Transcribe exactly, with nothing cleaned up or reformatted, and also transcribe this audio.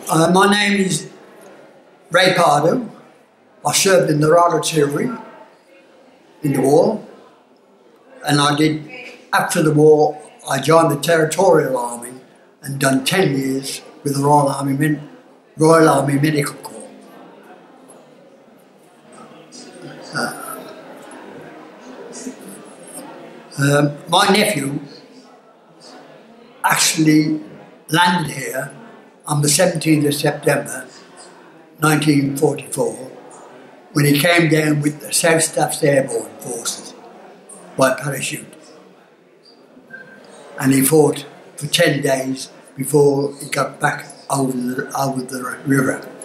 Uh, my name is Ray Pardoe. I served in the Royal Artillery in the war, and I did, after the war, I joined the Territorial Army and done ten years with the Royal Army, Men Royal Army Medical Corps. Uh, um, my nephew actually landed here on the seventeenth of September nineteen forty-four when he came down with the South Staff's Airborne Forces by parachute. And he fought for ten days before he got back over the, over the river.